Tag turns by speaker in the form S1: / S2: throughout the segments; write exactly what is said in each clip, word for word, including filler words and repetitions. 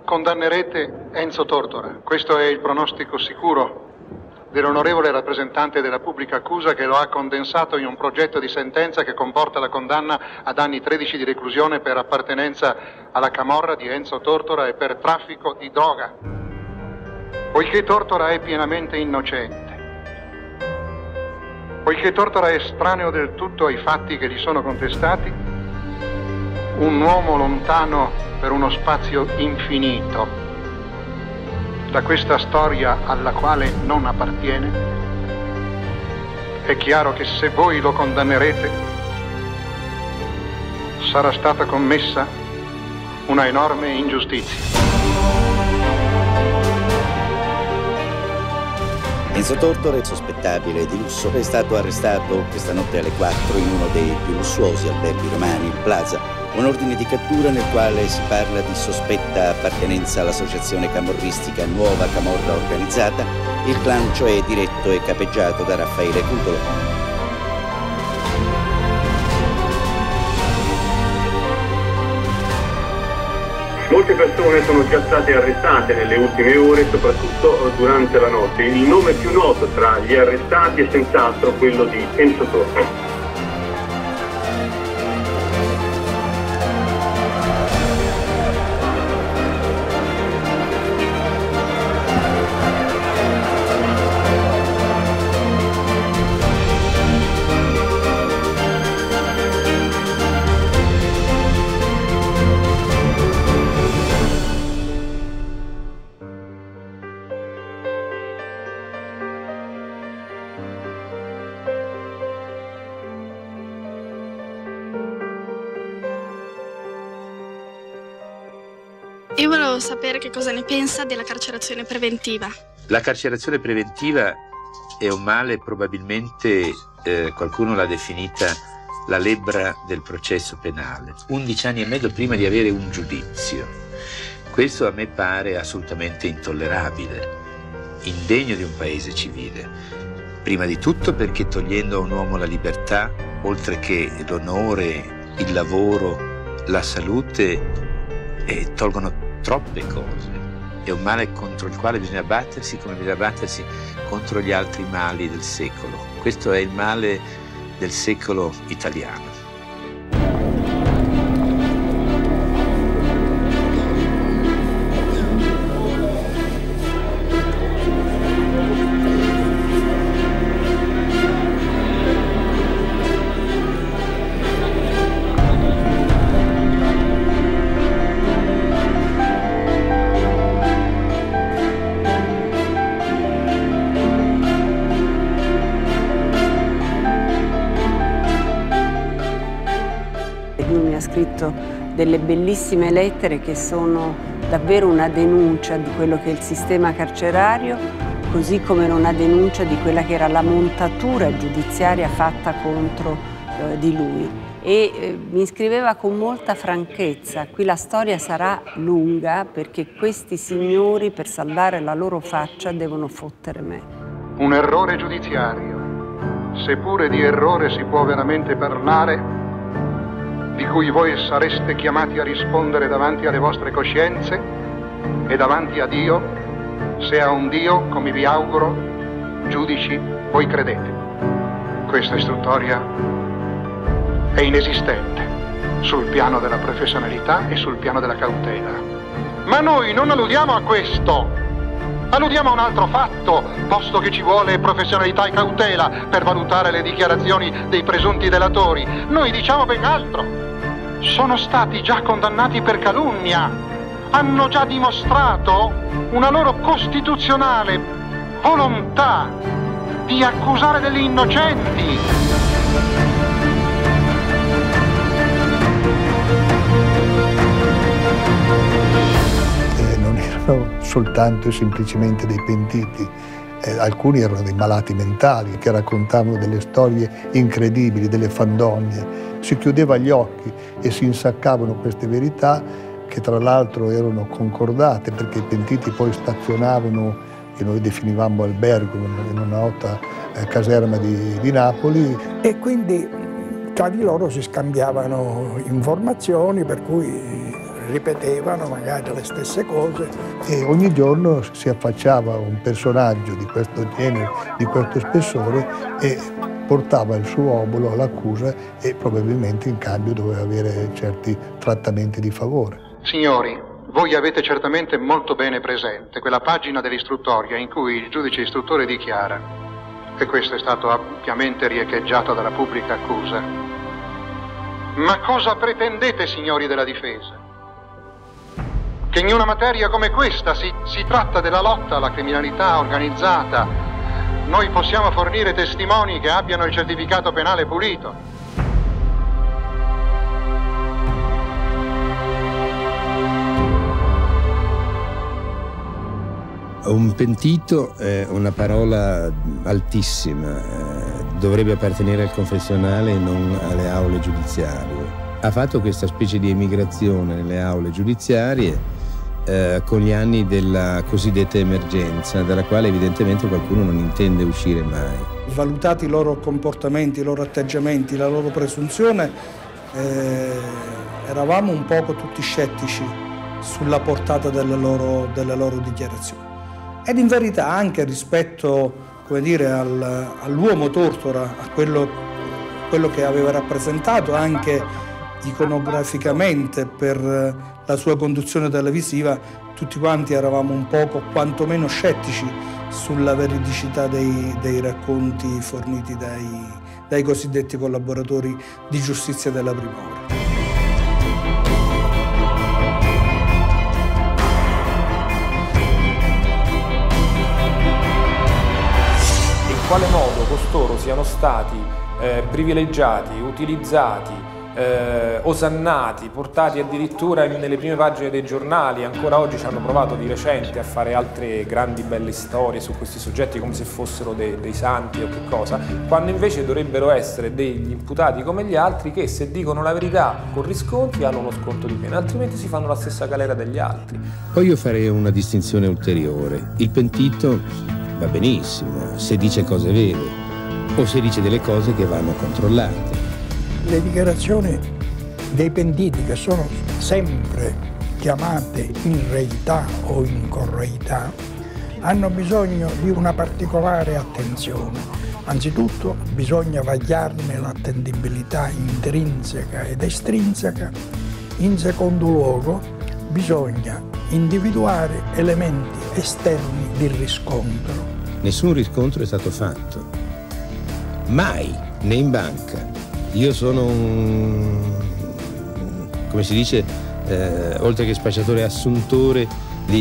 S1: Condannerete Enzo Tortora. Questo è il pronostico sicuro dell'onorevole rappresentante della pubblica accusa, che lo ha condensato in un progetto di sentenza che comporta la condanna ad anni tredici di reclusione per appartenenza alla camorra di Enzo Tortora e per traffico di droga. Poiché Tortora è pienamente innocente, poiché Tortora è estraneo del tutto ai fatti che gli sono contestati, un uomo lontano per uno spazio infinito da questa storia alla quale non appartiene, è chiaro che se voi lo condannerete sarà stata commessa una enorme ingiustizia.
S2: Enzo Tortora, sospettabile di lusso, è stato arrestato questa notte alle quattro in uno dei più lussuosi alberghi romani, il Plaza. Un ordine di cattura nel quale si parla di sospetta appartenenza all'associazione camorristica Nuova Camorra Organizzata, il clan cioè diretto e capeggiato da Raffaele Cutolo.
S3: Molte persone sono già state arrestate nelle ultime ore, soprattutto durante la notte. Il nome più noto tra gli arrestati è senz'altro quello di Enzo Tortora.
S4: Io volevo sapere che cosa ne pensa della carcerazione preventiva.
S5: La carcerazione preventiva è un male, probabilmente eh, qualcuno l'ha definita la lebbra del processo penale. undici anni e mezzo prima di avere un giudizio. Questo a me pare assolutamente intollerabile, indegno di un paese civile. Prima di tutto perché togliendo a un uomo la libertà, oltre che l'onore, il lavoro, la salute, eh, tolgono troppe cose. È un male contro il quale bisogna battersi come bisogna battersi contro gli altri mali del secolo. Questo è il male del secolo italiano.
S6: Lui mi ha scritto delle bellissime lettere che sono davvero una denuncia di quello che è il sistema carcerario, così come una denuncia di quella che era la montatura giudiziaria fatta contro eh, di lui. E eh, mi scriveva con molta franchezza: qui la storia sarà lunga perché questi signori, per salvare la loro faccia, devono fottere me.
S1: Un errore giudiziario, seppure di errore si può veramente parlare, di cui voi sareste chiamati a rispondere davanti alle vostre coscienze e davanti a Dio, se a un Dio, come vi auguro, giudici, voi credete. Questa istruttoria è inesistente sul piano della professionalità e sul piano della cautela. Ma noi non alludiamo a questo, alludiamo a un altro fatto, posto che ci vuole professionalità e cautela per valutare le dichiarazioni dei presunti delatori. Noi diciamo ben altro. Sono stati già condannati per calunnia, hanno già dimostrato una loro costituzionale volontà di accusare degli innocenti.
S7: Eh, non erano soltanto e semplicemente dei pentiti, eh, alcuni erano dei malati mentali che raccontavano delle storie incredibili, delle fandonie. Si chiudeva gli occhi e si insaccavano queste verità, che tra l'altro erano concordate, perché i pentiti poi stazionavano, che noi definivamo albergo, in una nota eh, caserma di, di Napoli.
S8: E quindi tra di loro si scambiavano informazioni, per cui ripetevano magari le stesse cose.
S7: E ogni giorno si affacciava un personaggio di questo genere, di questo spessore, e portava il suo obolo all'accusa e probabilmente in cambio doveva avere certi trattamenti di favore.
S1: Signori, voi avete certamente molto bene presente quella pagina dell'istruttoria in cui il giudice istruttore dichiara, e questo è stato ampiamente riecheggiato dalla pubblica accusa. Ma cosa pretendete, signori della difesa? Che in una materia come questa si, si tratta della lotta alla criminalità organizzata. Noi possiamo fornire testimoni che abbiano il certificato penale pulito.
S9: Un pentito è una parola altissima, eh, dovrebbe appartenere al confessionale e non alle aule giudiziarie. Ha fatto questa specie di emigrazione nelle aule giudiziarie eh, con gli anni della cosiddetta emergenza, dalla quale evidentemente qualcuno non intende uscire mai.
S8: Valutati i loro comportamenti, i loro atteggiamenti, la loro presunzione, eh, eravamo un poco tutti scettici sulla portata delle loro, delle loro dichiarazioni. Ed in verità anche rispetto, come dire, al, all'uomo Tortora, a quello, quello che aveva rappresentato anche iconograficamente per la sua conduzione televisiva, tutti quanti eravamo un poco quantomeno scettici sulla veridicità dei, dei racconti forniti dai, dai cosiddetti collaboratori di giustizia della prima ora.
S10: In quale modo costoro siano stati eh, privilegiati, utilizzati, eh, osannati, portati addirittura in, nelle prime pagine dei giornali. Ancora oggi ci hanno provato di recente a fare altre grandi belle storie su questi soggetti come se fossero de, dei santi o che cosa, quando invece dovrebbero essere degli imputati come gli altri che, se dicono la verità con riscontri, hanno uno sconto di pena, altrimenti si fanno la stessa galera degli altri.
S9: Poi io farei una distinzione ulteriore. Il pentito va benissimo se dice cose vere o se dice delle cose che vanno controllate.
S8: Le dichiarazioni dei pentiti, che sono sempre chiamate in reità o in correità, hanno bisogno di una particolare attenzione. Anzitutto bisogna vagliarne l'attendibilità intrinseca ed estrinseca. In secondo luogo bisogna individuare elementi esterni di riscontro.
S9: Nessun riscontro è stato fatto, mai, né in banca. Io sono un, come si dice, eh, oltre che spacciatore, assuntore di,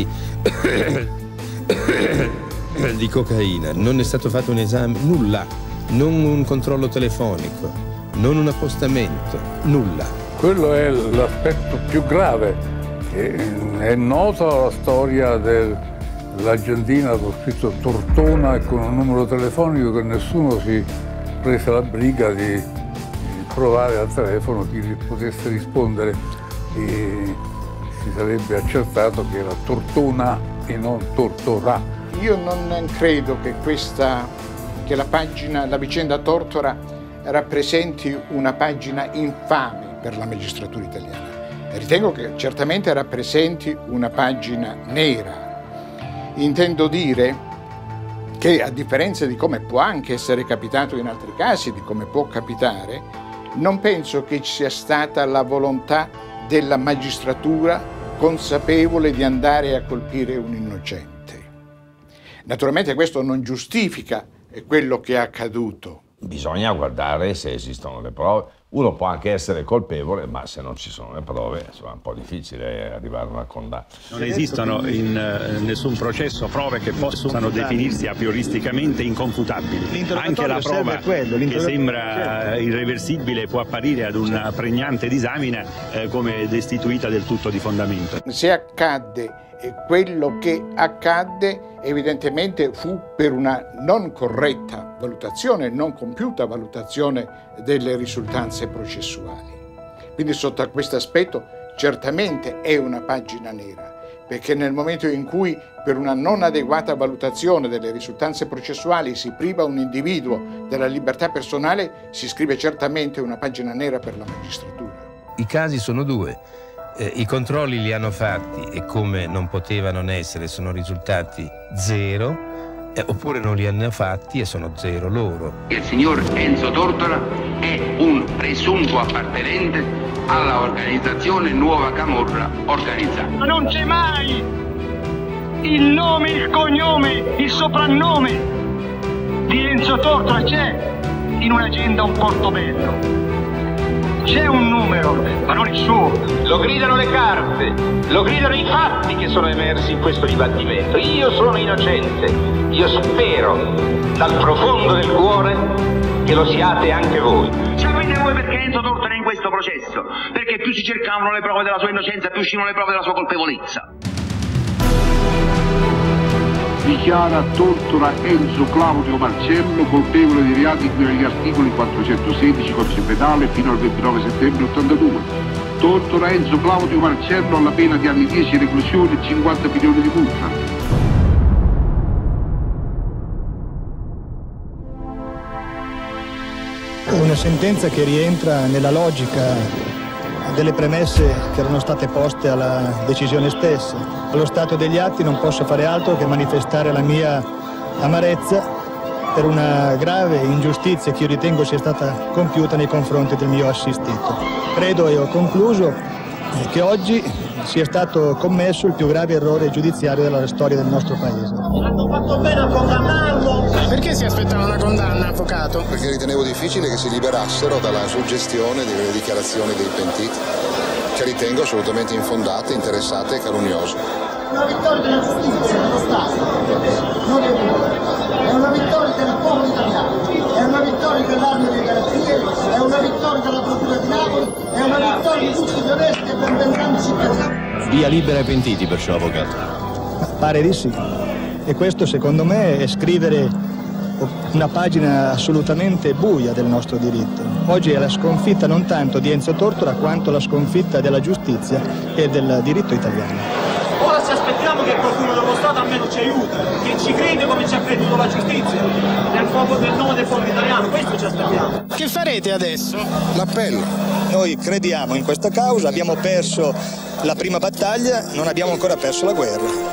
S9: di cocaina. Non è stato fatto un esame, nulla, non un controllo telefonico, non un appostamento, nulla.
S11: Quello è l'aspetto più grave. È nota la storia dell'Argentina con scritto Tortona e con un numero telefonico che nessuno si prese la briga di provare al telefono chi potesse rispondere, e si sarebbe accertato che era Tortona e non Tortora.
S12: Io non credo che questa, che la pagina, la vicenda Tortora rappresenti una pagina infame per la magistratura italiana. Ritengo che certamente rappresenti una pagina nera. Intendo dire che, a differenza di come può anche essere capitato in altri casi, di come può capitare, non penso che ci sia stata la volontà della magistratura consapevole di andare a colpire un innocente. Naturalmente questo non giustifica quello che è accaduto.
S13: Bisogna guardare se esistono le prove. Uno può anche essere colpevole, ma se non ci sono le prove, insomma, è un po' difficile arrivare a una condanna.
S14: Non esistono in uh, nessun processo prove che possano definirsi a prioristicamente inconfutabili. Anche la prova quello, che sembra uh, irreversibile può apparire ad una pregnante disamina uh, come destituita del tutto di fondamento.
S12: Se accadde quello che accadde, evidentemente fu per una non corretta valutazione, non compiuta valutazione delle risultanze processuali. Quindi sotto questo aspetto certamente è una pagina nera, perché nel momento in cui per una non adeguata valutazione delle risultanze processuali si priva un individuo della libertà personale, si scrive certamente una pagina nera per la magistratura.
S9: I casi sono due. Eh, I controlli li hanno fatti e come non poteva non essere sono risultati zero, eh, oppure non li hanno fatti e sono zero loro.
S15: Il signor Enzo Tortora è un presunto appartenente alla organizzazione Nuova Camorra Organizzata.
S16: Ma non c'è mai il nome, il cognome, il soprannome di Enzo Tortora, c'è in un'agenda un Portobello. C'è un numero, ma non il suo.
S17: Lo gridano le carte, lo gridano i fatti che sono emersi in questo dibattimento. Io sono innocente, io spero dal profondo del cuore che lo siate anche voi.
S15: Sapete voi perché Enzo Tortora è in questo processo? Perché più si cercavano le prove della sua innocenza, più uscivano le prove della sua colpevolezza.
S18: Dichiara Tortora Enzo Claudio Marcello colpevole di reati qui negli articoli quattrocentosedici codice penale fino al ventinove settembre ottantadue. Tortora Enzo Claudio Marcello alla pena di anni dieci reclusione e cinquanta milioni di multa.
S7: È una sentenza che rientra nella logica delle premesse che erano state poste alla decisione stessa. Allo stato degli atti non posso fare altro che manifestare la mia amarezza per una grave ingiustizia che io ritengo sia stata compiuta nei confronti del mio assistito. Credo, e ho concluso, che oggi sia stato commesso il più grave errore giudiziario della storia del nostro Paese.
S16: Hanno fatto bene a condannarlo. Perché si aspettava una condanna, avvocato?
S19: Perché ritenevo difficile che si liberassero dalla suggestione delle dichiarazioni dei pentiti, che ritengo assolutamente infondate, interessate e calunniose.
S16: Una vittoria della giustizia dello Stato, non è una, è una vittoria del popolo italiano, è una vittoria dell'Arma delle Garanzie, è una vittoria della Procura di Napoli, è una vittoria di tutti gli onesti e benpensanti cittadini.
S20: Via libera ai pentiti, perciò, avvocato.
S7: Pare di sì. E questo, secondo me, è scrivere una pagina assolutamente buia del nostro diritto. Oggi è la sconfitta non tanto di Enzo Tortora quanto la sconfitta della giustizia e del diritto italiano.
S16: Ora ci aspettiamo che qualcuno dello Stato almeno ci aiuti, che ci crede come ci ha creduto la giustizia, nel, nel nome del popolo italiano, questo ci aspettiamo. Che farete adesso?
S7: L'appello. Noi crediamo in questa causa, abbiamo perso la prima battaglia, non abbiamo ancora perso la guerra.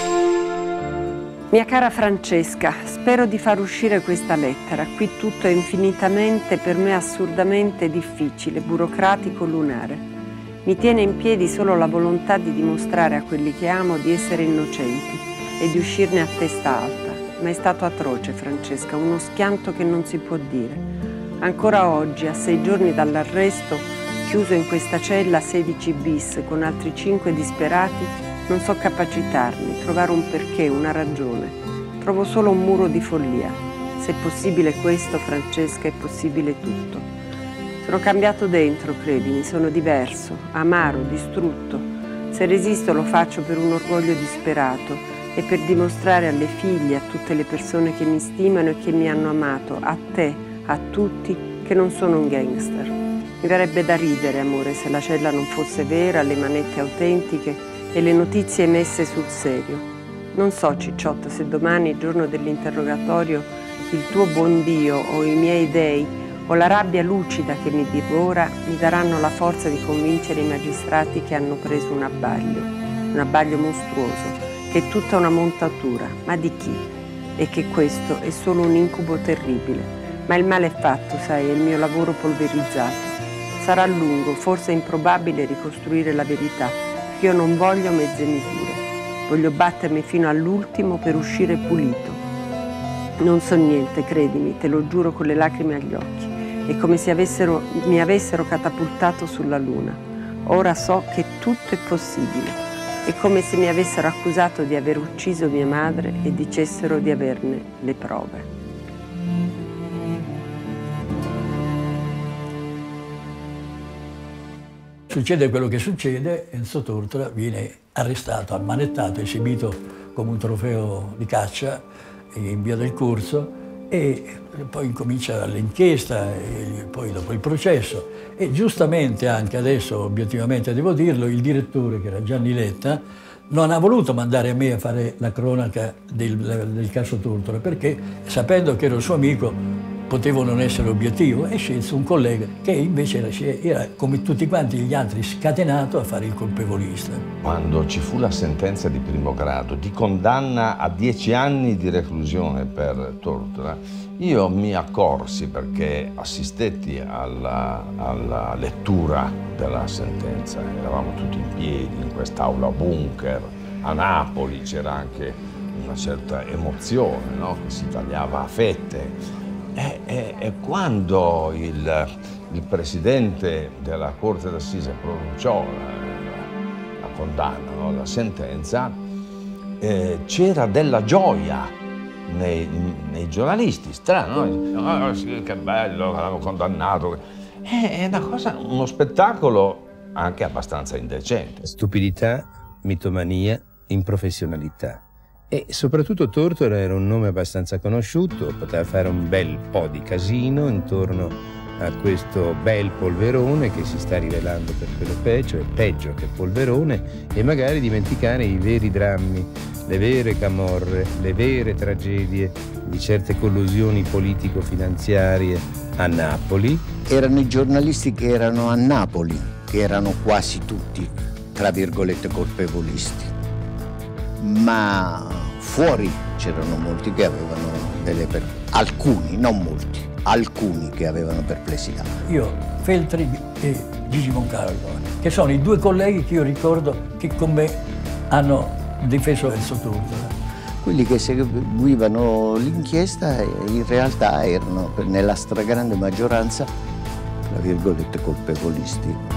S6: Mia cara Francesca, spero di far uscire questa lettera. Qui tutto è infinitamente, per me assurdamente difficile, burocratico, lunare. Mi tiene in piedi solo la volontà di dimostrare a quelli che amo di essere innocenti e di uscirne a testa alta. Ma è stato atroce, Francesca, uno schianto che non si può dire. Ancora oggi, a sei giorni dall'arresto, chiuso in questa cella sedici bis con altri cinque disperati, non so capacitarmi, trovare un perché, una ragione. Trovo solo un muro di follia. Se è possibile questo, Francesca, è possibile tutto. Sono cambiato dentro, credimi, sono diverso, amaro, distrutto. Se resisto lo faccio per un orgoglio disperato e per dimostrare alle figlie, a tutte le persone che mi stimano e che mi hanno amato, a te, a tutti, che non sono un gangster. Mi verrebbe da ridere, amore, se la cella non fosse vera, le manette autentiche e le notizie emesse sul serio. Non so, Cicciotta, se domani, giorno dell'interrogatorio, il tuo buon Dio o i miei dei o la rabbia lucida che mi divora mi daranno la forza di convincere i magistrati che hanno preso un abbaglio, un abbaglio mostruoso, che è tutta una montatura, ma di chi? E che questo è solo un incubo terribile. Ma il male è fatto, sai, è il mio lavoro polverizzato. Sarà lungo, forse improbabile ricostruire la verità, perché io non voglio mezze misure. Voglio battermi fino all'ultimo per uscire pulito. Non so niente, credimi, te lo giuro con le lacrime agli occhi. È come se avessero, mi avessero catapultato sulla luna. Ora so che tutto è possibile. È come se mi avessero accusato di aver ucciso mia madre e dicessero di averne le prove.
S21: Succede quello che succede, Enzo Tortora viene arrestato, ammanettato, esibito come un trofeo di caccia in via del Corso e poi incomincia l'inchiesta e poi dopo il processo e giustamente anche adesso, obiettivamente devo dirlo, il direttore, che era Gianni Letta, non ha voluto mandare a me a fare la cronaca del, del caso Tortora perché, sapendo che ero suo amico, potevo non essere obiettivo e scelsi un collega che invece era, era, come tutti quanti gli altri, scatenato a fare il colpevolista.
S13: Quando ci fu la sentenza di primo grado di condanna a dieci anni di reclusione per Tortora, io mi accorsi, perché assistetti alla, alla lettura della sentenza, eravamo tutti in piedi in quest'aula bunker a Napoli, c'era anche una certa emozione, no? Che si tagliava a fette. E, e, e quando il, il presidente della Corte d'Assise pronunciò la, la condanna, no? La sentenza, eh, c'era della gioia nei, nei giornalisti, strano, no? Oh, sì, che bello, l'hanno condannato. È una cosa, uno spettacolo anche abbastanza indecente.
S9: Stupidità, mitomania, improfessionalità. E soprattutto Tortora era un nome abbastanza conosciuto, poteva fare un bel po' di casino intorno a questo bel polverone che si sta rivelando per quello peggio, è peggio che polverone, e magari dimenticare i veri drammi, le vere camorre, le vere tragedie di certe collusioni politico-finanziarie a Napoli.
S2: Erano i giornalisti che erano a Napoli, che erano quasi tutti, tra virgolette, colpevolisti. Ma fuori c'erano molti che avevano delle per... alcuni, non molti, alcuni che avevano perplessità.
S21: Io, Feltri e Gigi Moncalvo, che sono i due colleghi che io ricordo che con me hanno difeso Enzo Tortora.
S2: Quelli che seguivano l'inchiesta in realtà erano nella stragrande maggioranza, tra virgolette, colpevolisti.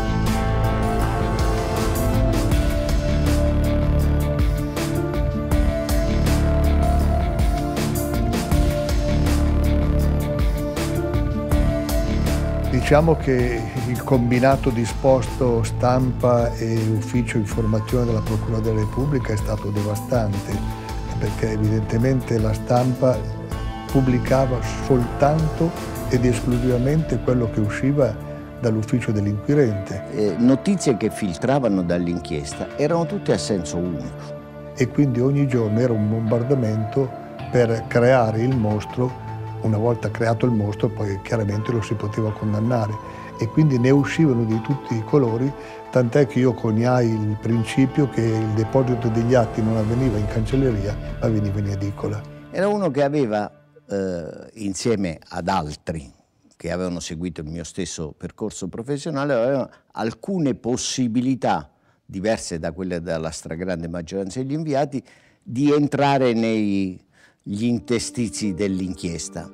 S7: Diciamo che il combinato disposto stampa e ufficio informazione della Procura della Repubblica è stato devastante, perché evidentemente la stampa pubblicava soltanto ed esclusivamente quello che usciva dall'ufficio dell'inquirente.
S2: Eh, notizie che filtravano dall'inchiesta erano tutte a senso unico.
S7: E quindi ogni giorno era un bombardamento per creare il mostro. Una volta creato il mostro, poi chiaramente lo si poteva condannare, e quindi ne uscivano di tutti i colori, tant'è che io coniai il principio che il deposito degli atti non avveniva in cancelleria, ma avveniva in edicola.
S2: Era uno che aveva, eh, insieme ad altri che avevano seguito il mio stesso percorso professionale, aveva alcune possibilità, diverse da quelle della stragrande maggioranza degli inviati, di entrare nei gli interstizi dell'inchiesta,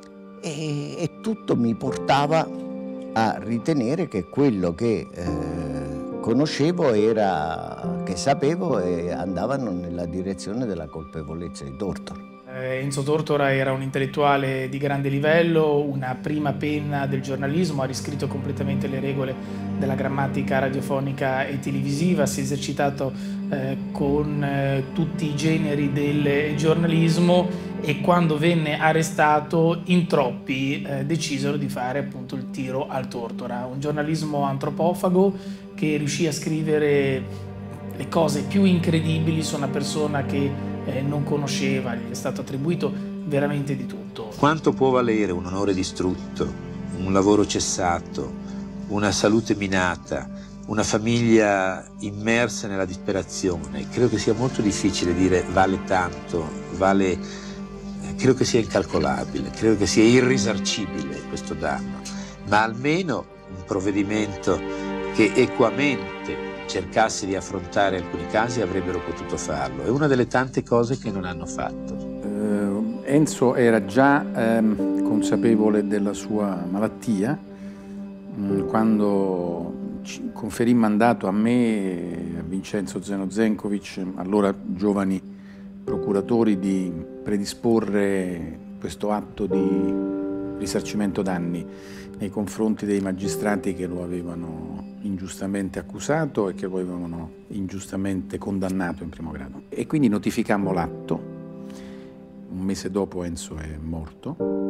S2: e, e tutto mi portava a ritenere che quello che eh, conoscevo era, che sapevo, e andavano nella direzione della colpevolezza di Tortora.
S22: Enzo Tortora era un intellettuale di grande livello, una prima penna del giornalismo, ha riscritto completamente le regole della grammatica radiofonica e televisiva, si è esercitato eh, con eh, tutti i generi del giornalismo, e quando venne arrestato in troppi eh, decisero di fare appunto il tiro al Tortora, un giornalismo antropofago che riuscì a scrivere le cose più incredibili su una persona che Eh, non conosceva, gli è stato attribuito veramente di tutto.
S5: Quanto può valere un onore distrutto, un lavoro cessato, una salute minata, una famiglia immersa nella disperazione? Credo che sia molto difficile dire vale tanto, vale, credo che sia incalcolabile, credo che sia irrisarcibile questo danno, ma almeno un provvedimento che equamente cercasse di affrontare alcuni casi avrebbero potuto farlo. È una delle tante cose che non hanno fatto.
S23: Uh, Enzo era già um, consapevole della sua malattia um, quando ci conferì mandato a me e a Vincenzo Zeno Zenkovic, allora giovani procuratori, di predisporre questo atto di risarcimento danni nei confronti dei magistrati che lo avevano ingiustamente accusato e che lo avevano ingiustamente condannato in primo grado. E quindi notificammo l'atto. Un mese dopo Enzo è morto,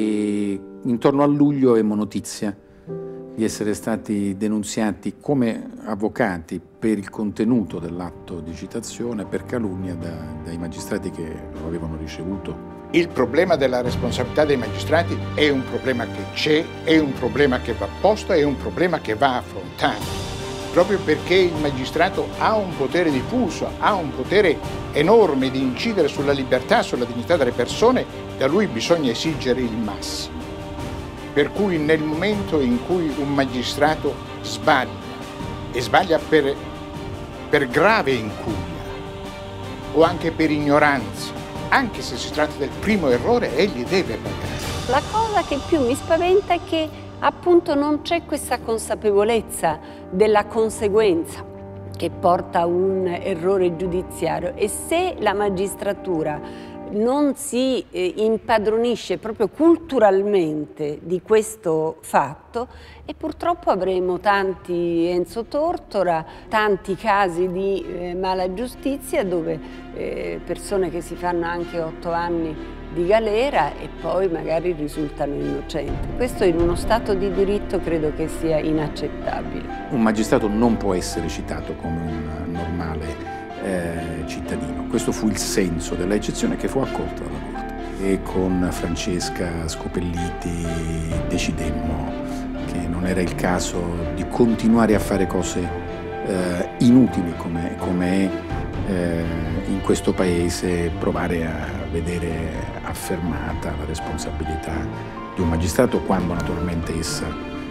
S23: e intorno a luglio avevamo notizia di essere stati denunziati come avvocati per il contenuto dell'atto di citazione, per calunnia, da, dai magistrati che lo avevano ricevuto
S12: Il problema della responsabilità dei magistrati è un problema che c'è, è un problema che va posto, è un problema che va affrontato, proprio perché il magistrato ha un potere diffuso, ha un potere enorme di incidere sulla libertà, sulla dignità delle persone, da lui bisogna esigere il massimo. Per cui nel momento in cui un magistrato sbaglia, e sbaglia per, per grave incuria o anche per ignoranza, anche se si tratta del primo errore, egli deve pagare.
S6: La cosa che più mi spaventa è che appunto non c'è questa consapevolezza della conseguenza che porta a un errore giudiziario, e se la magistratura non si eh, impadronisce proprio culturalmente di questo fatto, e purtroppo avremo tanti Enzo Tortora, tanti casi di eh, mala giustizia dove eh, persone che si fanno anche otto anni di galera e poi magari risultano innocenti. Questo in uno Stato di diritto credo che sia inaccettabile.
S23: Un magistrato non può essere citato come un normale Eh, cittadino. Questo fu il senso dell'eccezione che fu accolta dalla Corte. E con Francesca Scopelliti decidemmo che non era il caso di continuare a fare cose eh, inutili come, come è eh, in questo paese provare a vedere affermata la responsabilità di un magistrato quando naturalmente essa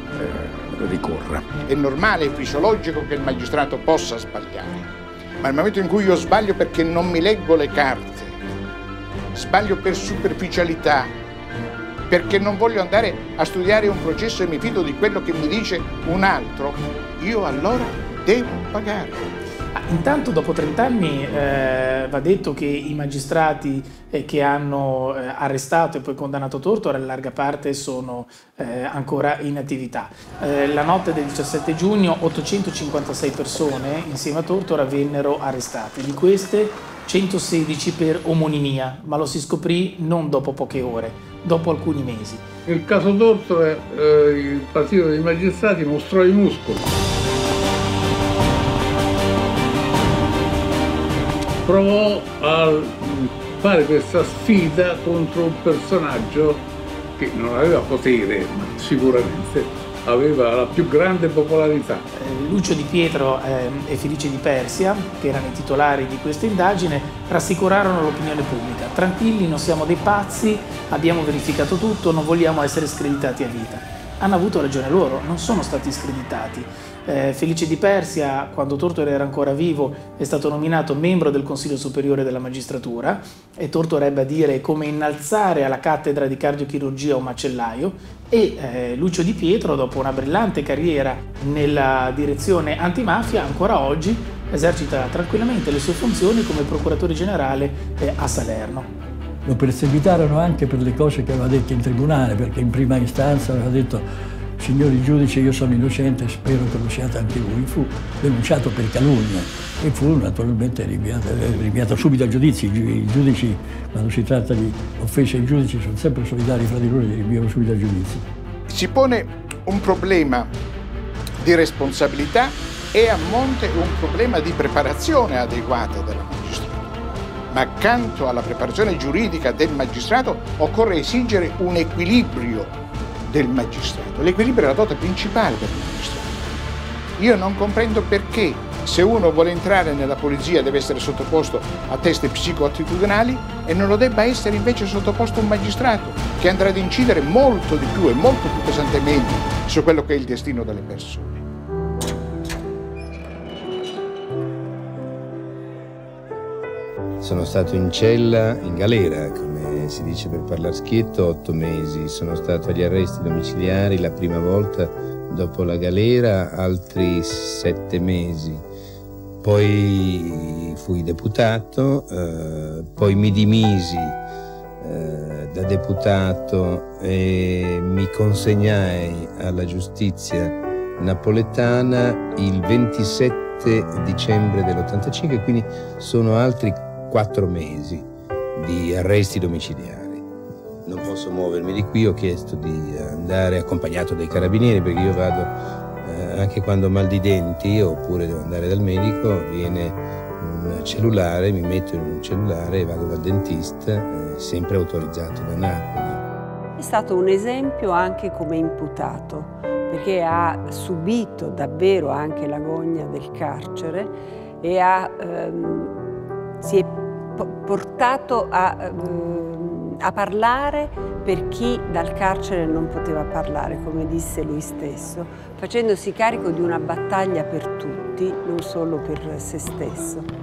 S23: eh, ricorra.
S12: È normale, è fisiologico che il magistrato possa sbagliare. Ma nel momento in cui io sbaglio perché non mi leggo le carte, sbaglio per superficialità, perché non voglio andare a studiare un processo e mi fido di quello che mi dice un altro, io allora devo pagare.
S22: Ah, intanto dopo trent'anni eh, va detto che i magistrati eh, che hanno eh, arrestato e poi condannato Tortora in larga parte sono eh, ancora in attività. Eh, la notte del diciassette giugno ottocentocinquantasei persone insieme a Tortora vennero arrestate, di queste centosedici per omonimia, ma lo si scoprì non dopo poche ore, dopo alcuni mesi.
S11: Nel caso Tortora eh, il partito dei magistrati mostrò i muscoli. Provò a fare questa sfida contro un personaggio che non aveva potere, ma sicuramente aveva la più grande popolarità.
S22: Eh, Lucio Di Pietro eh, e Felice di Persia, che erano i titolari di questa indagine, rassicurarono l'opinione pubblica. Tranquilli, non siamo dei pazzi, abbiamo verificato tutto, non vogliamo essere screditati a vita. Hanno avuto ragione loro, non sono stati screditati. Eh, Felice di Persia, quando Tortora era ancora vivo, è stato nominato membro del Consiglio Superiore della Magistratura e Tortora ebbe a dire come innalzare alla cattedra di cardiochirurgia un macellaio, e eh, Lucio Di Pietro, dopo una brillante carriera nella direzione antimafia, ancora oggi esercita tranquillamente le sue funzioni come procuratore generale eh, a Salerno.
S21: Lo perseguitarono anche per le cose che aveva detto in tribunale, perché in prima istanza aveva detto: signori giudici, io sono innocente, spero che lo siate anche voi. Fu denunciato per calunnia e fu naturalmente rinviato, rinviato subito a giudizio. I giudici, quando si tratta di offese ai giudici, sono sempre solidari fra di loro, li rinviano subito a giudizio.
S12: Si pone un problema di responsabilità e a monte un problema di preparazione adeguata della magistratura. Ma accanto alla preparazione giuridica del magistrato occorre esigere un equilibrio del magistrato. L'equilibrio è la dote principale del magistrato. Io non comprendo perché, se uno vuole entrare nella polizia, deve essere sottoposto a test psicoattitudinali e non lo debba essere invece sottoposto un magistrato che andrà ad incidere molto di più e molto più pesantemente su quello che è il destino delle persone.
S9: Sono stato in cella, in galera, come si dice per parlare schietto, otto mesi. Sono stato agli arresti domiciliari la prima volta dopo la galera, altri sette mesi. Poi fui deputato, eh, poi mi dimisi eh, da deputato e mi consegnai alla giustizia napoletana il ventisette dicembre dell'ottantacinque, quindi sono altri quattro mesi di arresti domiciliari. Non posso muovermi di qui, ho chiesto di andare accompagnato dai carabinieri, perché io vado eh, anche quando ho mal di denti oppure devo andare dal medico, viene un un cellulare, mi metto in un cellulare e vado dal dentista, eh, sempre autorizzato da Napoli.
S6: È stato un esempio anche come imputato, perché ha subito davvero anche l'agonia del carcere e ha, ehm, si è portato a, ehm, a parlare per chi dal carcere non poteva parlare, come disse lui stesso, facendosi carico di una battaglia per tutti, non solo per se stesso.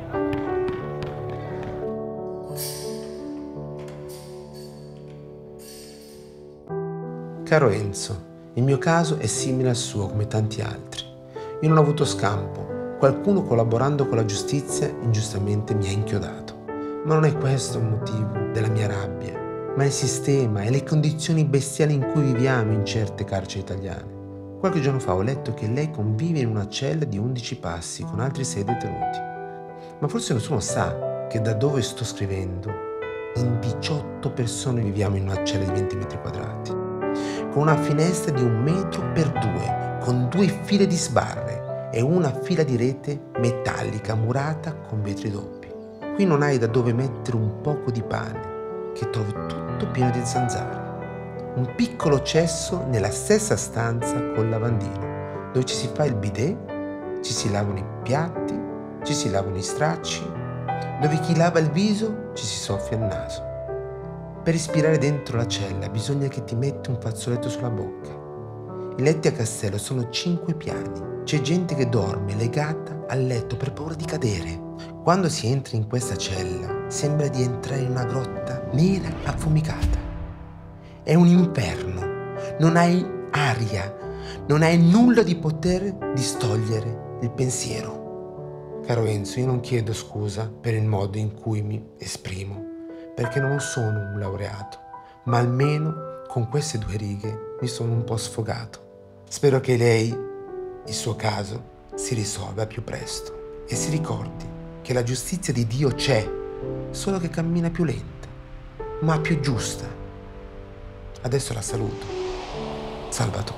S1: Caro Enzo, il mio caso è simile al suo come tanti altri. Io non ho avuto scampo, qualcuno collaborando con la giustizia ingiustamente mi ha inchiodato. Ma non è questo il motivo della mia rabbia, ma il sistema e le condizioni bestiali in cui viviamo in certe carceri italiane. Qualche giorno fa ho letto che lei convive in una cella di undici passi con altri sei detenuti. Ma forse nessuno sa che da dove sto scrivendo, in diciotto persone viviamo in una cella di venti metri quadrati, con una finestra di un metro per due, con due file di sbarre e una fila di rete metallica murata con vetri doppi. Qui non hai da dove mettere un poco di pane, che trovi tutto pieno di zanzare. Un piccolo cesso nella stessa stanza col lavandino, dove ci si fa il bidet, ci si lavano i piatti, ci si lavano i stracci, dove chi lava il viso ci si soffia il naso. Per respirare dentro la cella bisogna che ti metti un fazzoletto sulla bocca. I letti a Castello sono cinque piani. C'è gente che dorme legata al letto per paura di cadere. Quando si entra in questa cella sembra di entrare in una grotta nera affumicata. È un inferno. Non hai aria, non hai nulla di poter distogliere il pensiero. Caro Enzo, io non chiedo scusa per il modo in cui mi esprimo, perché non sono un laureato, ma almeno con queste due righe mi sono un po' sfogato. Spero che lei, il suo caso, si risolva più presto e si ricordi che la giustizia di Dio c'è, solo che cammina più lenta, ma più giusta. Adesso la saluto. Salvatore.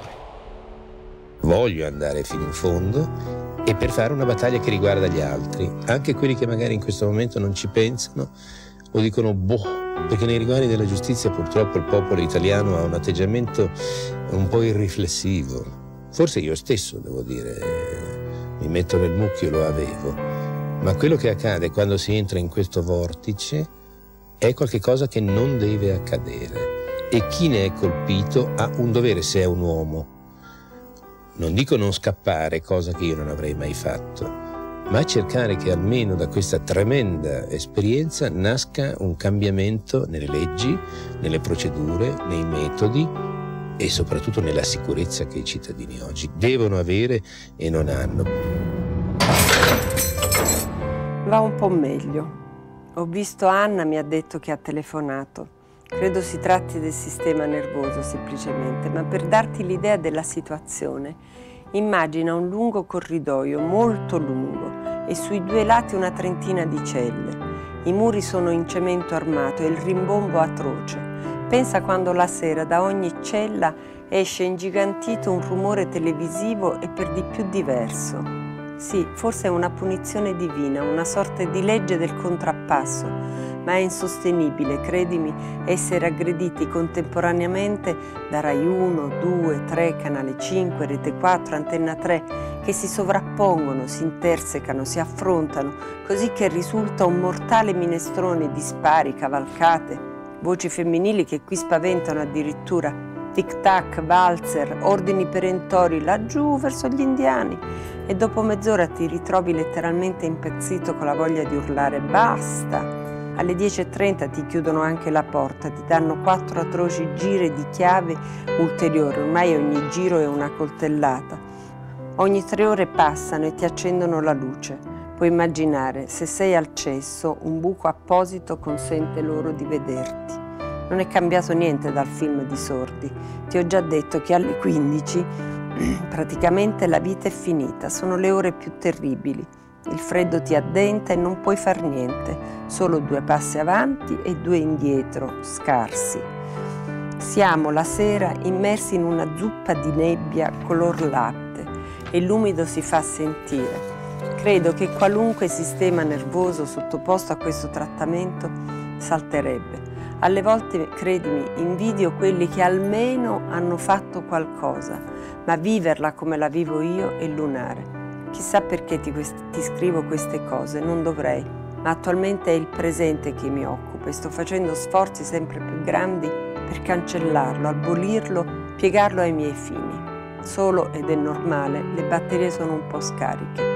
S9: Voglio andare fino in fondo e per fare una battaglia che riguarda gli altri, anche quelli che magari in questo momento non ci pensano o dicono boh, perché nei riguardi della giustizia purtroppo il popolo italiano ha un atteggiamento un po' irriflessivo. Forse io stesso, devo dire, mi metto nel mucchio, lo avevo. Ma quello che accade quando si entra in questo vortice è qualcosa che non deve accadere. E chi ne è colpito ha un dovere, se è un uomo. Non dico non scappare, cosa che io non avrei mai fatto, ma cercare che almeno da questa tremenda esperienza nasca un cambiamento nelle leggi, nelle procedure, nei metodi e soprattutto nella sicurezza che i cittadini oggi devono avere e non hanno.
S6: Va un po' meglio. Ho visto Anna, mi ha detto che ha telefonato. Credo si tratti del sistema nervoso semplicemente, ma per darti l'idea della situazione, immagina un lungo corridoio, molto lungo, e sui due lati una trentina di celle. I muri sono in cemento armato e il rimbombo atroce. Pensa quando la sera da ogni cella esce ingigantito un rumore televisivo e per di più diverso. Sì, forse è una punizione divina, una sorta di legge del contrappasso, ma è insostenibile, credimi, essere aggrediti contemporaneamente da Rai uno, due, tre, Canale cinque, Rete quattro, Antenna tre, che si sovrappongono, si intersecano, si affrontano, così che risulta un mortale minestrone di spari, cavalcate, voci femminili che qui spaventano addirittura, tic-tac, valzer, ordini perentori laggiù verso gli indiani, e dopo mezz'ora ti ritrovi letteralmente impazzito con la voglia di urlare basta. Alle dieci e trenta ti chiudono anche la porta, ti danno quattro atroci giri di chiave ulteriori, ormai ogni giro è una coltellata. Ogni tre ore passano e ti accendono la luce. Puoi immaginare, se sei al cesso, un buco apposito consente loro di vederti. Non è cambiato niente dal film di Sordi. Ti ho già detto che alle quindici praticamente la vita è finita, sono le ore più terribili. Il freddo ti addenta e non puoi far niente, solo due passi avanti e due indietro, scarsi. Siamo la sera immersi in una zuppa di nebbia color latte e l'umido si fa sentire. Credo che qualunque sistema nervoso sottoposto a questo trattamento salterebbe. Alle volte, credimi, invidio quelli che almeno hanno fatto qualcosa, ma viverla come la vivo io è lunare. Chissà perché ti, ti scrivo queste cose, non dovrei, ma attualmente è il presente che mi occupa e sto facendo sforzi sempre più grandi per cancellarlo, abolirlo, piegarlo ai miei fini. Solo, ed è normale, le batterie sono un po' scariche.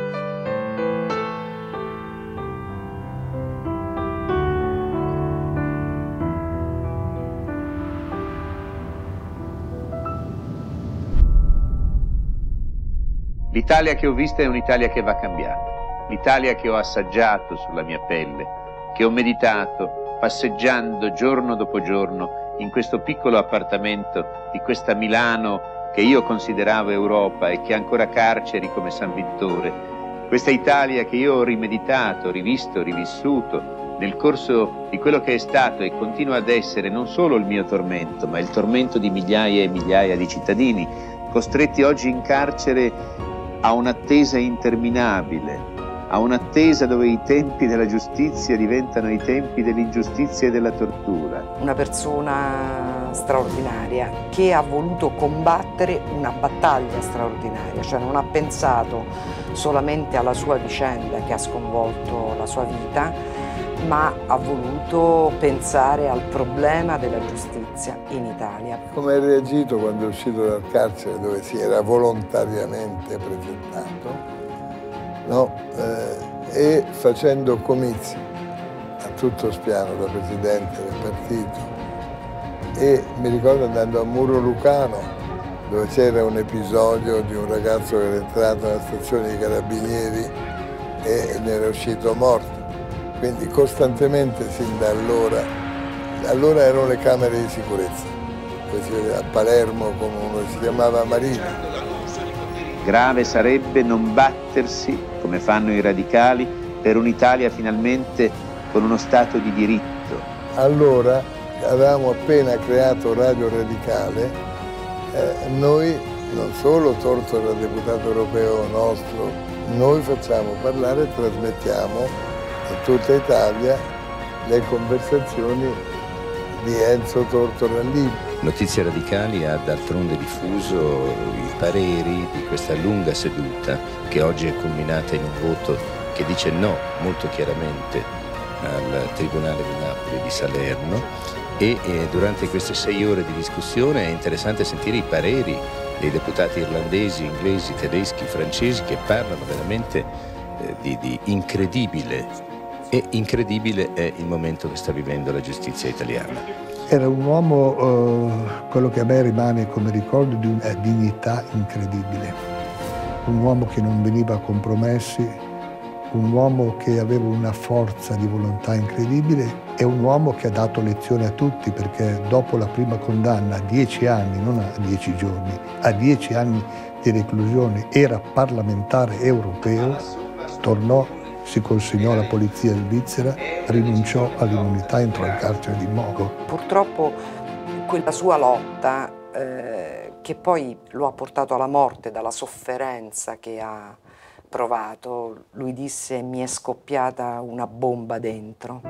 S5: L'Italia che ho vista è un'Italia che va cambiata, l'Italia che ho assaggiato sulla mia pelle, che ho meditato passeggiando giorno dopo giorno in questo piccolo appartamento di questa Milano che io consideravo Europa e che ha ancora carceri come San Vittore, questa Italia che io ho rimeditato, rivisto, rivissuto nel corso di quello che è stato e continua ad essere non solo il mio tormento, ma il tormento di migliaia e migliaia di cittadini costretti oggi in carcere a un'attesa interminabile, a un'attesa dove i tempi della giustizia diventano i tempi dell'ingiustizia e della tortura.
S3: Una persona straordinaria che ha voluto combattere una battaglia straordinaria, cioè non ha pensato solamente alla sua vicenda che ha sconvolto la sua vita, ma ha voluto pensare al problema della giustizia in Italia.
S4: Come hai reagito quando è uscito dal carcere dove si era volontariamente presentato, no? eh, e facendo comizi a tutto spiano da presidente del partito, e mi ricordo andando a Muro Lucano dove c'era un episodio di un ragazzo che era entrato nella stazione dei carabinieri e ne era uscito morto. Quindi costantemente sin da allora, allora erano le camere di sicurezza, a Palermo come uno si chiamava Marino.
S5: Grave sarebbe non battersi, come fanno i radicali, per un'Italia finalmente con uno Stato di diritto.
S4: Allora avevamo appena creato Radio Radicale, eh, noi non solo Tortora, deputato europeo nostro, noi facciamo parlare e trasmettiamo in tutta Italia le conversazioni di Enzo Tortora lì.
S9: Notizie Radicali ha d'altronde diffuso i pareri di questa lunga seduta che oggi è culminata in un voto che dice no molto chiaramente al Tribunale di Napoli di Salerno e, e durante queste sei ore di discussione è interessante sentire i pareri dei deputati irlandesi, inglesi, tedeschi, francesi che parlano veramente eh, di, di incredibile. E incredibile è il momento che sta vivendo la giustizia italiana.
S7: Era un uomo, eh, quello che a me rimane come ricordo, di una dignità incredibile. Un uomo che non veniva a compromessi, un uomo che aveva una forza di volontà incredibile e un uomo che ha dato lezione a tutti, perché dopo la prima condanna a dieci anni, non a dieci giorni, a dieci anni di reclusione, era parlamentare europeo, tornò, si consegnò alla polizia svizzera, rinunciò all'immunità, entrò in carcere di nuovo.
S3: Purtroppo quella sua lotta, eh, che poi lo ha portato alla morte dalla sofferenza che ha provato, lui disse: mi è scoppiata una bomba dentro.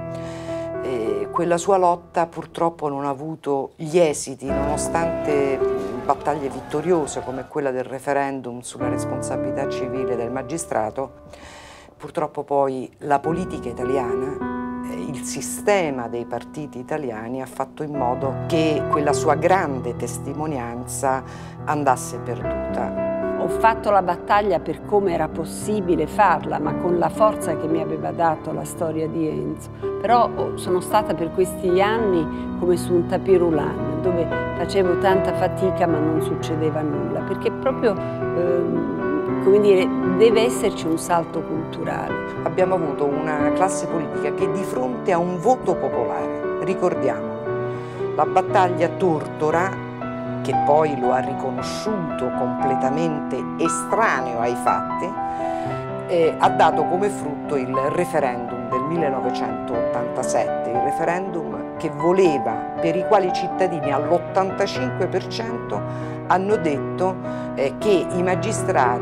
S3: E quella sua lotta purtroppo non ha avuto gli esiti, nonostante battaglie vittoriose come quella del referendum sulla responsabilità civile del magistrato. Purtroppo poi la politica italiana, il sistema dei partiti italiani ha fatto in modo che quella sua grande testimonianza andasse perduta.
S6: Ho fatto la battaglia per come era possibile farla, ma con la forza che mi aveva dato la storia di Enzo. Però sono stata per questi anni come su un tapis roulant, dove facevo tanta fatica ma non succedeva nulla, perché proprio... Ehm, come dire, deve esserci un salto culturale.
S3: Abbiamo avuto una classe politica che di fronte a un voto popolare, ricordiamolo, la battaglia Tortora, che poi lo ha riconosciuto completamente estraneo ai fatti, eh, ha dato come frutto il referendum del millenovecentottantasette, il referendum che voleva, per i quali i cittadini all'ottantacinque per cento hanno detto eh, che i magistrati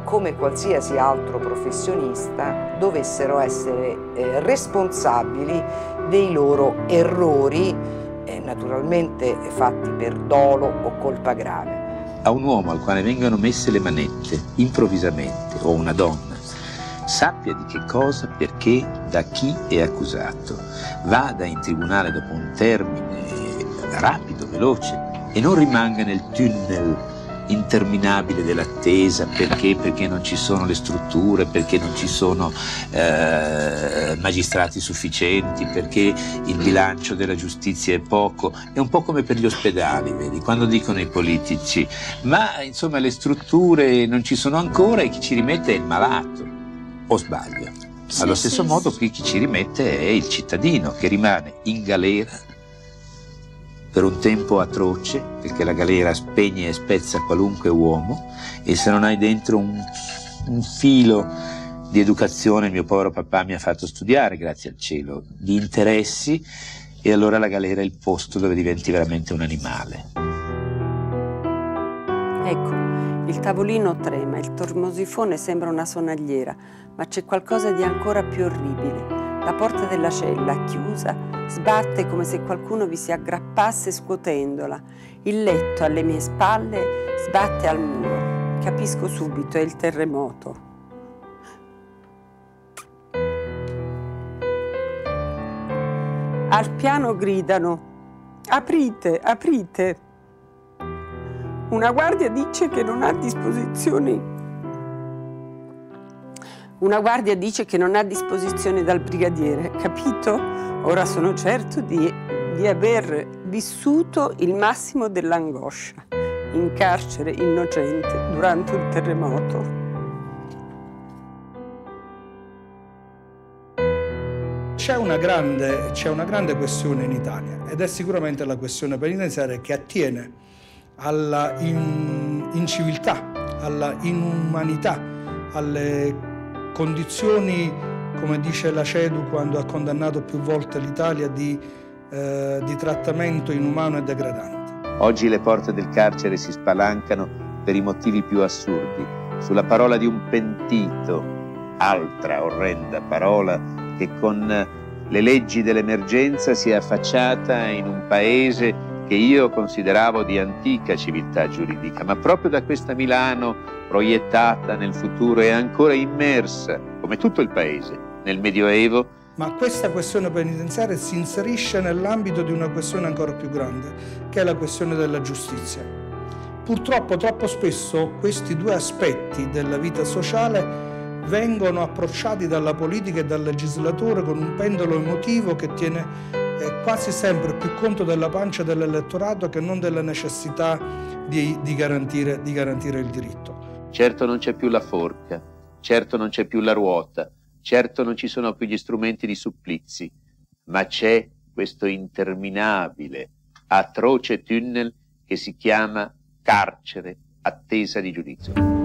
S3: come qualsiasi altro professionista, dovessero essere eh, responsabili dei loro errori, eh, naturalmente fatti per dolo o colpa grave.
S5: A un uomo al quale vengono messe le manette improvvisamente, o una donna, sappia di che cosa, perché, da chi è accusato, vada in tribunale dopo un termine rapido, veloce, e non rimanga nel tunnel interminabile dell'attesa, perché? Perché non ci sono le strutture, perché non ci sono eh, magistrati sufficienti, perché il bilancio della giustizia è poco. È un po' come per gli ospedali, vedi, quando dicono i politici, ma insomma le strutture non ci sono ancora e chi ci rimette è il malato, o sbaglio?
S8: Sì,
S5: Allo stesso
S8: sì,
S5: modo
S8: sì.
S5: qui chi ci rimette è il cittadino che rimane in galera per un tempo atroce, perché la galera spegne e spezza qualunque uomo, e se non hai dentro un, un filo di educazione, il mio povero papà mi ha fatto studiare, grazie al cielo, di interessi, e allora la galera è il posto dove diventi veramente un animale.
S6: Ecco, il tavolino trema, il termosifone sembra una sonagliera, ma c'è qualcosa di ancora più orribile. La porta della cella, chiusa, sbatte come se qualcuno vi si aggrappasse scuotendola. Il letto alle mie spalle sbatte al muro. Capisco subito, è il terremoto. Al piano gridano: aprite, aprite. Una guardia dice che non ha disposizioni. Una guardia dice che non ha disposizione dal brigadiere, capito? Ora sono certo di, di aver vissuto il massimo dell'angoscia, in carcere innocente durante un terremoto.
S10: C'è una grande, c'è una grande questione in Italia, ed è sicuramente la questione penitenziaria, che attiene alla in, inciviltà, alla inumanità, alle condizioni, come dice la CEDU quando ha condannato più volte l'Italia, di, eh, di trattamento inumano e degradante.
S5: Oggi le porte del carcere si spalancano per i motivi più assurdi. Sulla parola di un pentito, altra orrenda parola che con le leggi dell'emergenza si è affacciata in un paese che io consideravo di antica civiltà giuridica, ma proprio da questa Milano proiettata nel futuro e ancora immersa, come tutto il paese, nel Medioevo.
S10: Ma questa questione penitenziaria si inserisce nell'ambito di una questione ancora più grande, che è la questione della giustizia. Purtroppo troppo spesso questi due aspetti della vita sociale vengono approcciati dalla politica e dal legislatore con un pendolo emotivo che tiene eh, quasi sempre più conto della pancia dell'elettorato che non della necessità di, di, garantire, di garantire il diritto.
S5: Certo non c'è più la forca, certo non c'è più la ruota, certo non ci sono più gli strumenti di supplizi, ma c'è questo interminabile, atroce tunnel che si chiama carcere, attesa di giudizio.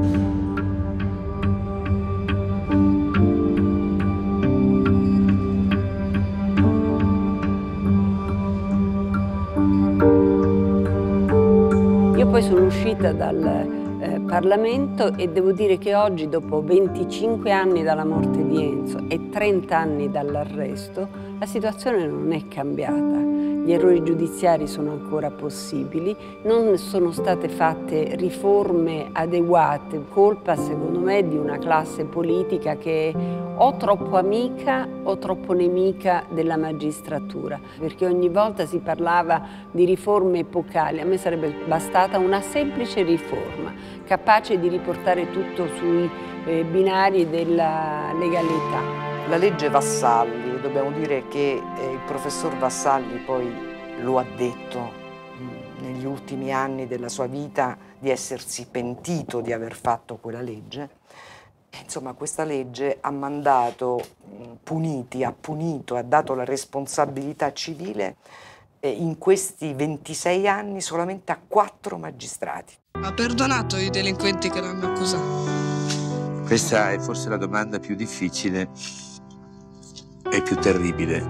S6: Io poi sono uscita dal eh, Parlamento e devo dire che oggi, dopo venticinque anni dalla morte di Enzo e trenta anni dall'arresto, la situazione non è cambiata. Gli errori giudiziari sono ancora possibili, non sono state fatte riforme adeguate, colpa secondo me di una classe politica che è o troppo amica o troppo nemica della magistratura, perché ogni volta si parlava di riforme epocali. A me sarebbe bastata una semplice riforma, capace di riportare tutto sui eh, binari della legalità.
S3: La legge Vassalli, dobbiamo dire che eh, il professor Vassalli poi lo ha detto mh, negli ultimi anni della sua vita, di essersi pentito di aver fatto quella legge. Insomma, questa legge ha mandato mh, puniti, ha punito, ha dato la responsabilità civile eh, in questi ventisei anni solamente a quattro magistrati.
S8: Ha perdonato i delinquenti che l'hanno accusato?
S5: Questa è forse la domanda più difficile e più terribile.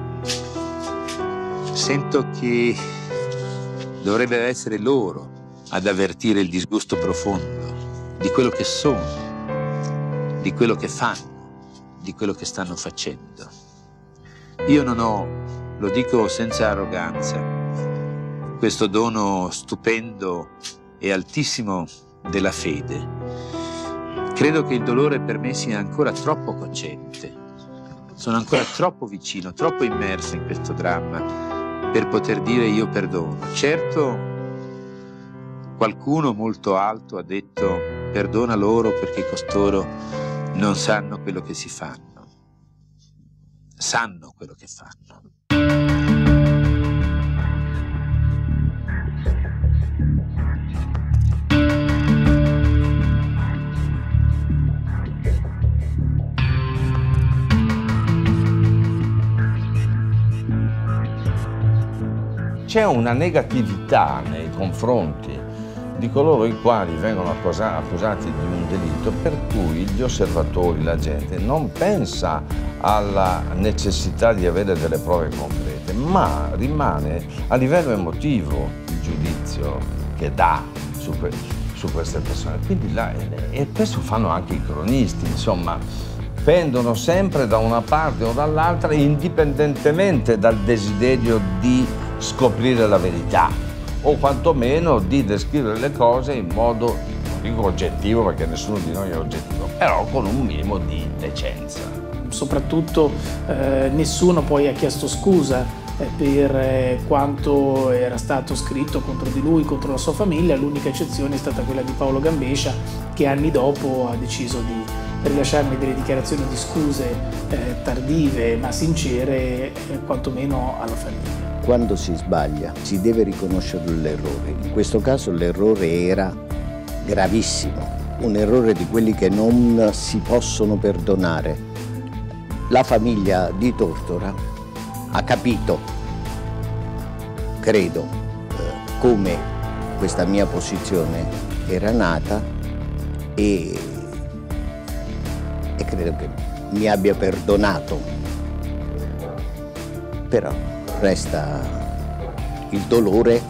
S5: Sento che dovrebbero essere loro ad avvertire il disgusto profondo di quello che sono di quello che fanno, di quello che stanno facendo. Io non ho, lo dico senza arroganza, questo dono stupendo e altissimo della fede. Credo che il dolore per me sia ancora troppo cocente. Sono ancora troppo vicino, troppo immerso in questo dramma per poter dire io perdono. Certo, qualcuno molto alto ha detto perdona loro perché costoro non sanno quello che si fanno. Sanno quello che fanno.
S13: C'è una negatività nei confronti di coloro i quali vengono accusati di un delitto, per cui gli osservatori, la gente, non pensa alla necessità di avere delle prove concrete, ma rimane a livello emotivo il giudizio che dà su, que su queste persone. Quindi là, e questo fanno anche i cronisti, insomma, pendono sempre da una parte o dall'altra, indipendentemente dal desiderio di scoprire la verità, o quantomeno di descrivere le cose in modo, non dico oggettivo perché nessuno di noi è oggettivo, però con un minimo di decenza.
S22: Soprattutto eh, nessuno poi ha chiesto scusa eh, per eh, quanto era stato scritto contro di lui, contro la sua famiglia. L'unica eccezione è stata quella di Paolo Gambescia, che anni dopo ha deciso di rilasciarmi delle dichiarazioni di scuse eh, tardive ma sincere, eh, quantomeno alla famiglia.
S2: Quando si sbaglia si deve riconoscere l'errore. In questo caso l'errore era gravissimo, un errore di quelli che non si possono perdonare. La famiglia di Tortora ha capito, credo, eh, come questa mia posizione era nata e, e credo che mi abbia perdonato. Però resta il dolore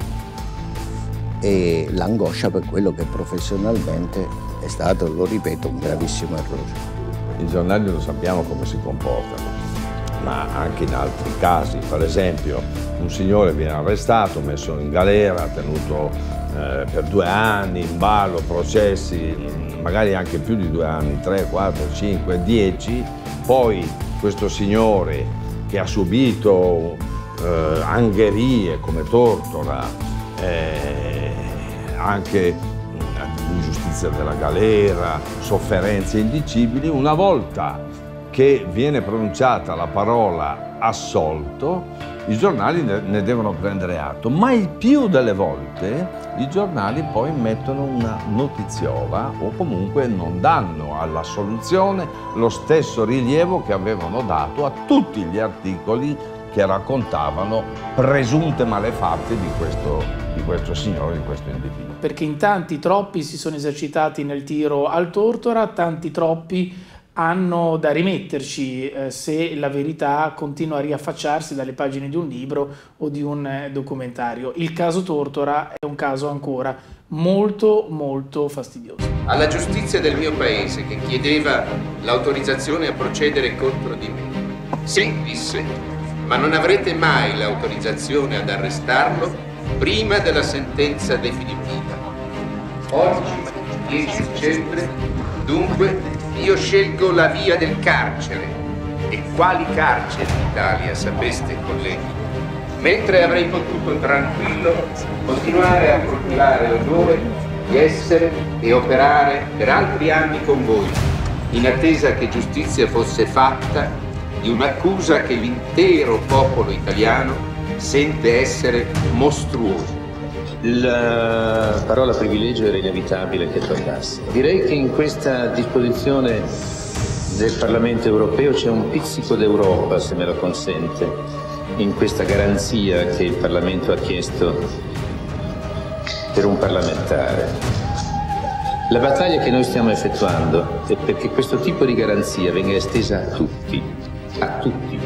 S2: e l'angoscia per quello che professionalmente è stato, lo ripeto, un gravissimo errore.
S13: I giornali lo sappiamo come si comportano, ma anche in altri casi. Per esempio, un signore viene arrestato, messo in galera, tenuto eh, per due anni, in ballo, processi, magari anche più di due anni, tre, quattro, cinque, dieci. Poi questo signore che ha subito Eh, angherie come Tortora, eh, anche l'ingiustizia della galera, sofferenze indicibili, una volta che viene pronunciata la parola assolto, i giornali ne, ne devono prendere atto, ma il più delle volte i giornali poi mettono una notiziola o comunque non danno all'assoluzione lo stesso rilievo che avevano dato a tutti gli articoli che raccontavano presunte malefatte di questo, di questo signore, di questo individuo.
S22: Perché in tanti, troppi si sono esercitati nel tiro al Tortora, tanti, troppi hanno da rimetterci eh, se la verità continua a riaffacciarsi dalle pagine di un libro o di un eh, documentario. Il caso Tortora è un caso ancora molto, molto fastidioso.
S14: Alla giustizia del mio paese, che chiedeva l'autorizzazione a procedere contro di me. Sì, disse, ma non avrete mai l'autorizzazione ad arrestarlo prima della sentenza definitiva. Oggi, dieci dicembre, dunque, io scelgo la via del carcere. E quali carceri in Italia, sapeste, colleghi? Mentre avrei potuto tranquillo continuare a procurare l'onore di essere e operare per altri anni con voi, in attesa che giustizia fosse fatta di un'accusa che l'intero popolo italiano sente essere mostruosa.
S15: La parola privilegio era inevitabile che tornasse. Direi che in questa disposizione del Parlamento europeo c'è un pizzico d'Europa, se me lo consente, in questa garanzia che il Parlamento ha chiesto per un parlamentare. La battaglia che noi stiamo effettuando è perché questo tipo di garanzia venga estesa a tutti, a tutti.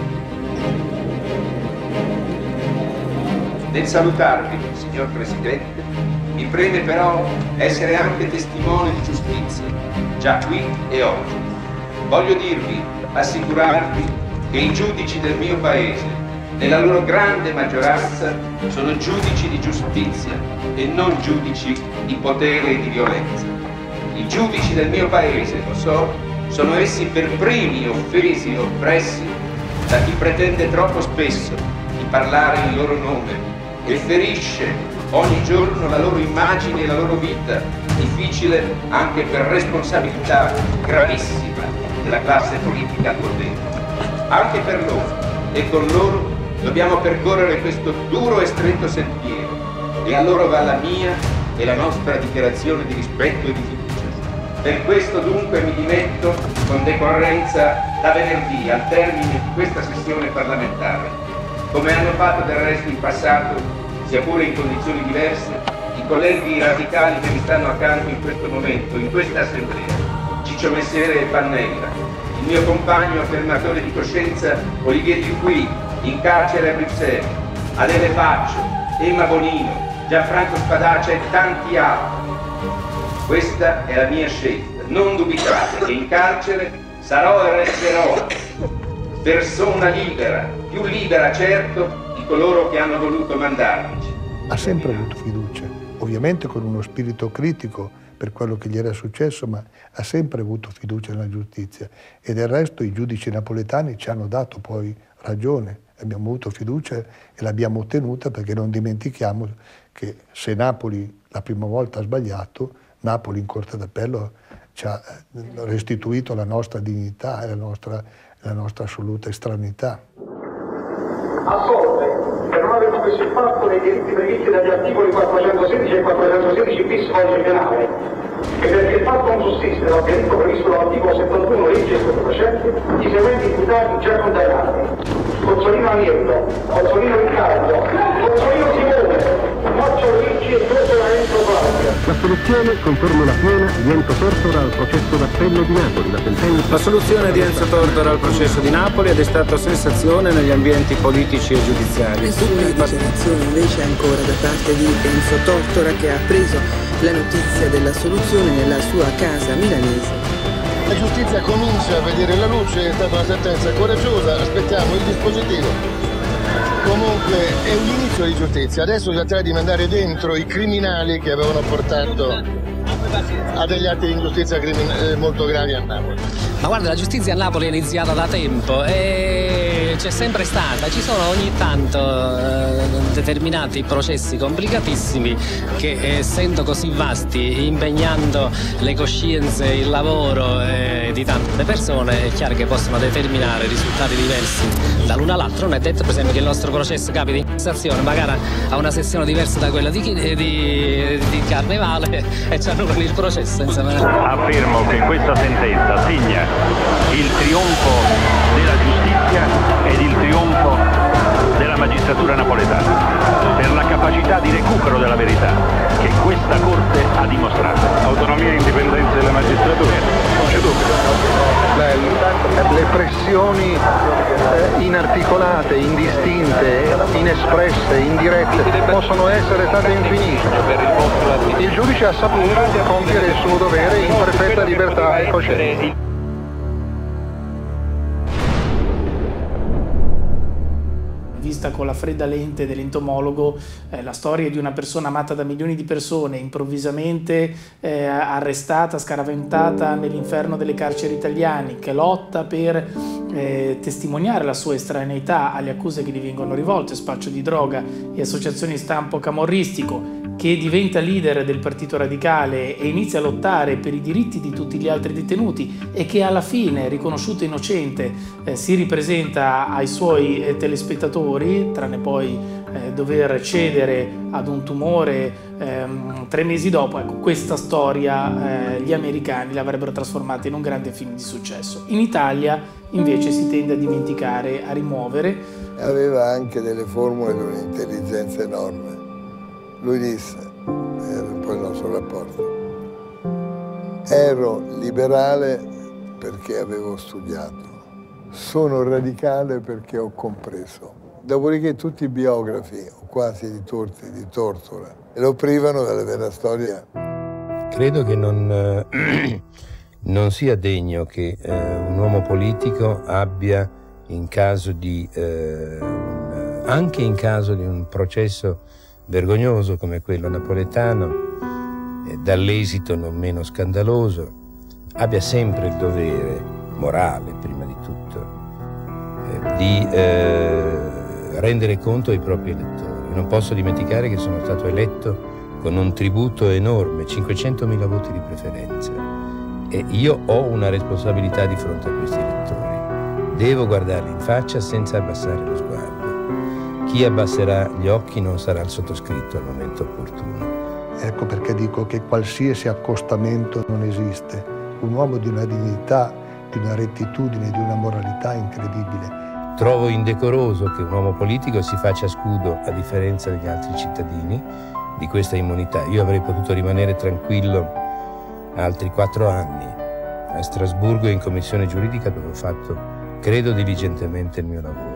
S14: Nel salutarvi, signor Presidente, mi preme però essere anche testimone di giustizia, già qui e oggi. Voglio dirvi, assicurarvi, che i giudici del mio paese, nella loro grande maggioranza, sono giudici di giustizia e non giudici di potere e di violenza. I giudici del mio paese, lo so, sono essi per primi offesi e oppressi da chi pretende troppo spesso di parlare in loro nome e ferisce ogni giorno la loro immagine e la loro vita, difficile anche per responsabilità gravissima della classe politica al potere. Anche per loro e con loro dobbiamo percorrere questo duro e stretto sentiero e a loro va la mia e la nostra dichiarazione di rispetto e di fiducia. Per questo dunque mi dimetto con decorrenza da venerdì al termine di questa sessione parlamentare, come hanno fatto del resto in passato, sia pure in condizioni diverse, i colleghi radicali che mi stanno accanto in questo momento, in questa assemblea, Ciccio Messere e Pannella, il mio compagno affermatore di coscienza Olivier Dupuy, in carcere a Bruxelles, Adele Faccio, Emma Bonino, Gianfranco Spadacia e tanti altri. Questa è la mia scelta, non dubitate che in carcere sarò e resterò persona libera, più libera certo di coloro che hanno voluto mandarmici.
S7: Ha sempre avuto fiducia, ovviamente con uno spirito critico per quello che gli era successo, ma ha sempre avuto fiducia nella giustizia e del resto i giudici napoletani ci hanno dato poi ragione, abbiamo avuto fiducia e l'abbiamo ottenuta perché non dimentichiamo che se Napoli la prima volta ha sbagliato, Napoli in Corte d'Appello ci ha restituito la nostra dignità e la nostra, la nostra assoluta estraneità.
S16: Assolve per non aver commesso il fatto nei diritti previsti dagli articoli quattrocentosedici e quattrocentosedici bis codice penale e perché il fatto non sussiste dal diritto previsto dall'articolo settantuno legge stupefacenti, i seguenti imputati già condannati: Cozzolino Amirno, Cozzolino Riccardo, Cozzolino Simone, Moccio Luigi e Tortora Enzo Claudia.
S17: La soluzione conferma la piena di Enzo Tortora al processo d'appello di Napoli. La sentenza...
S18: La soluzione di Enzo Tortora al processo di Napoli ha destato sensazione negli ambienti politici e giudiziari.
S19: Nessuna dichiarazione invece ancora da parte di Enzo Tortora, che ha preso la notizia dell'assoluzione nella sua casa milanese.
S4: La giustizia comincia a vedere la luce, è stata una sentenza coraggiosa, aspettiamo il dispositivo. Comunque è un inizio di giustizia, adesso si tratta di mandare dentro i criminali che avevano portato a degli atti di ingiustizia eh, molto gravi a Napoli.
S24: Ma guarda, la giustizia a Napoli è iniziata da tempo e c'è sempre stata, ci sono ogni tanto eh, determinati processi complicatissimi che eh, essendo così vasti, impegnando le coscienze, il lavoro eh, di tante persone, è chiaro che possono determinare risultati diversi dall'uno all'altro. Non è detto per esempio che il nostro processo capiti in Cassazione, magari a una sessione diversa da quella di, di, di Carnevale e ci annullano il processo. Insomma.
S25: Affermo che questa sentenza segna il trionfo della giustizia ed il trionfo della magistratura napoletana per la capacità di recupero della verità che questa Corte ha dimostrato. Autonomia e indipendenza della magistratura, non c'è dubbio.
S26: Le, le pressioni eh, inarticolate, indistinte, inespresse, indirette possono essere state infinite. Il giudice ha saputo compiere il suo dovere in perfetta libertà e coscienza.
S22: Vista con la fredda lente dell'entomologo, eh, la storia di una persona amata da milioni di persone, improvvisamente eh, arrestata, scaraventata nell'inferno delle carceri italiane, che lotta per eh, testimoniare la sua estraneità alle accuse che gli vengono rivolte, spaccio di droga e associazioni di stampo camorristico, che diventa leader del Partito Radicale e inizia a lottare per i diritti di tutti gli altri detenuti e che alla fine, riconosciuto innocente, eh, si ripresenta ai suoi eh, telespettatori, tranne poi eh, dover cedere ad un tumore ehm, tre mesi dopo. Ecco, questa storia eh, gli americani l'avrebbero trasformata in un grande film di successo. In Italia invece si tende a dimenticare, a rimuovere.
S4: Aveva anche delle formule di un'intelligenza enorme. Lui disse, era un po' il nostro rapporto, ero liberale perché avevo studiato, sono radicale perché ho compreso. Dopodiché tutti i biografi, o quasi di tutti, di Tortora, lo privano della vera storia.
S9: Credo che non, non sia degno che eh, un uomo politico abbia, in caso di, eh, un, anche in caso di un processo vergognoso come quello napoletano, eh, dall'esito non meno scandaloso, abbia sempre il dovere morale, prima di tutto, eh, di eh, rendere conto ai propri elettori. Non posso dimenticare che sono stato eletto con un tributo enorme, cinquecentomila voti di preferenza, e io ho una responsabilità di fronte a questi elettori. Devo guardarli in faccia senza abbassare lo sguardo. Chi abbasserà gli occhi non sarà il sottoscritto al momento opportuno.
S7: Ecco perché dico che qualsiasi accostamento non esiste. Un uomo di una dignità, di una rettitudine, di una moralità incredibile.
S9: Trovo indecoroso che un uomo politico si faccia scudo, a differenza degli altri cittadini, di questa immunità. Io avrei potuto rimanere tranquillo altri quattro anni a Strasburgo in commissione giuridica, dove ho fatto, credo, diligentemente il mio lavoro.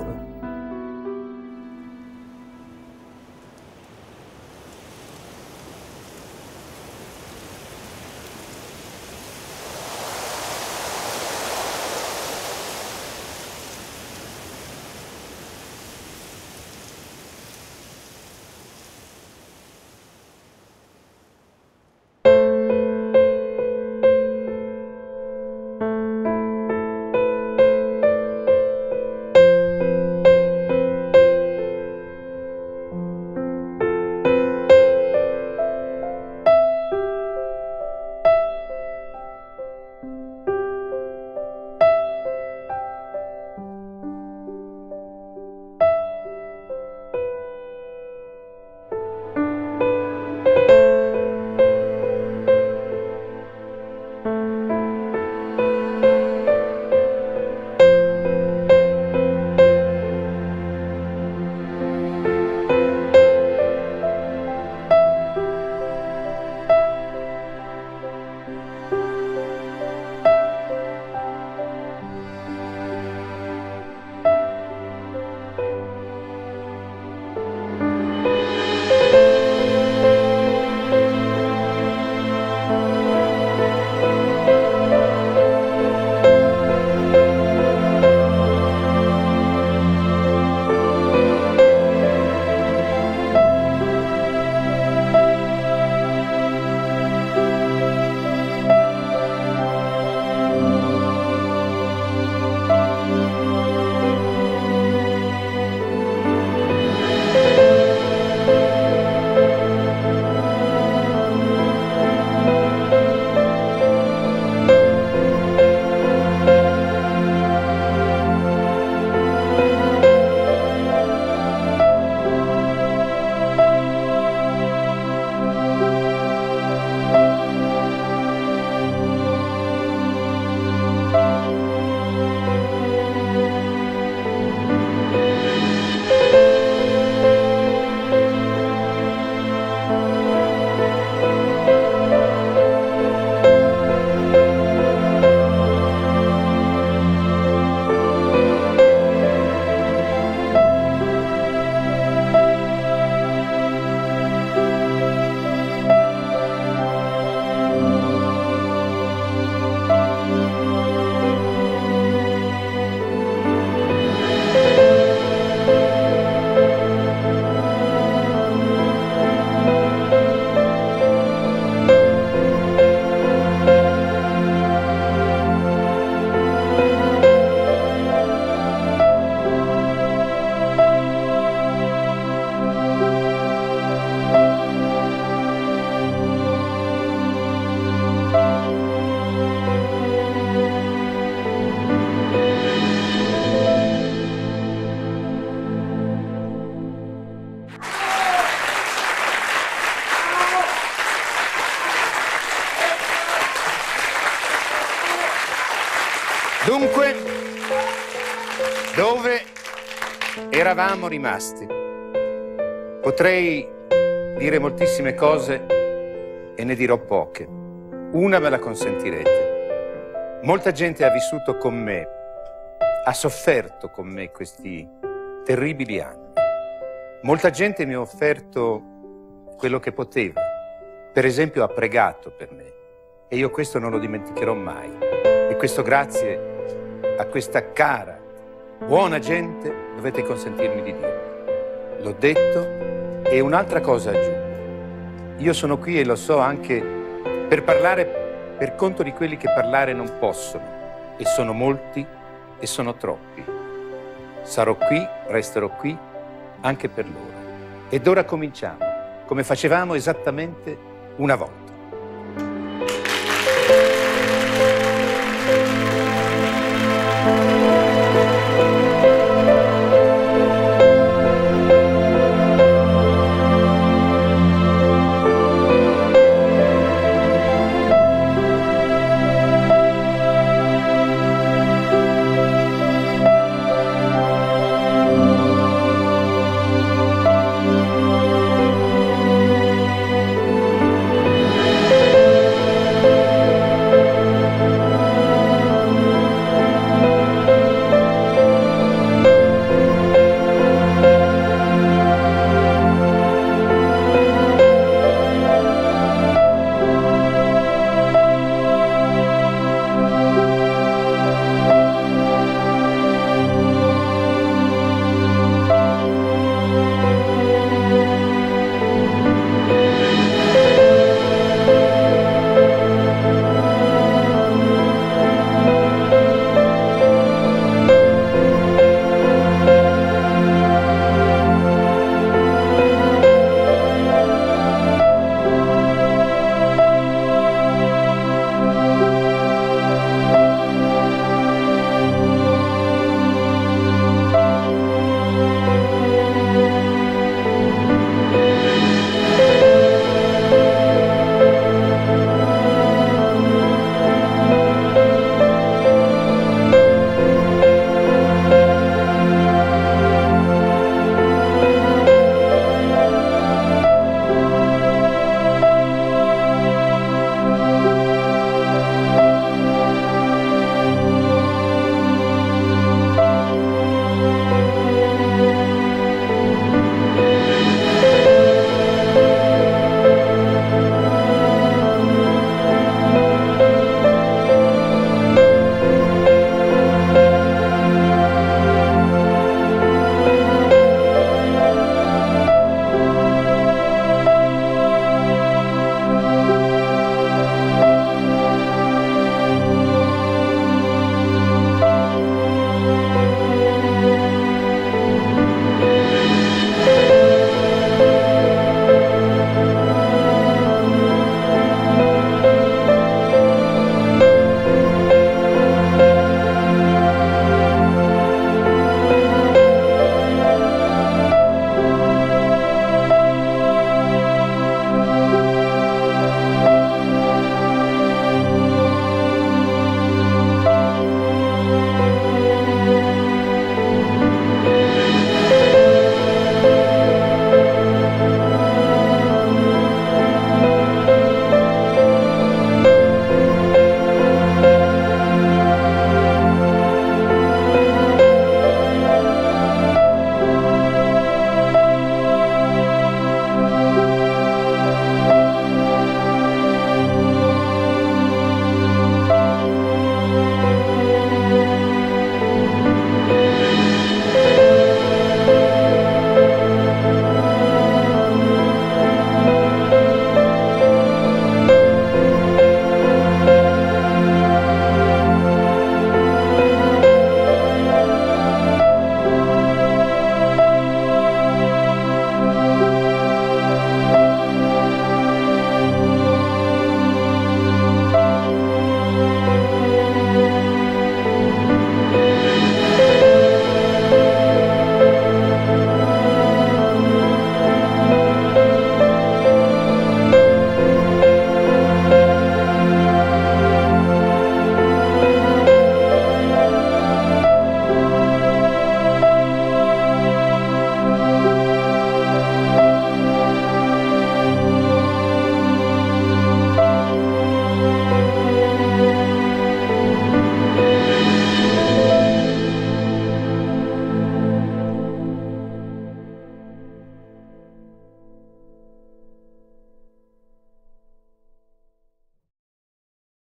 S5: Dunque, dove eravamo rimasti? Potrei dire moltissime cose e ne dirò poche. Una me la consentirete. Molta gente ha vissuto con me, ha sofferto con me questi terribili anni. Molta gente mi ha offerto quello che poteva. Per esempio, ha pregato per me.
S1: e io questo non lo dimenticherò mai. E questo grazie a questa cara, buona gente, dovete consentirmi di dirlo. L'ho detto e un'altra cosa aggiungo. Io sono qui e lo so anche per parlare per conto di quelli che parlare non possono, e sono molti e sono troppi. Sarò qui, resterò qui, anche per loro. Ed ora cominciamo, come facevamo esattamente una volta.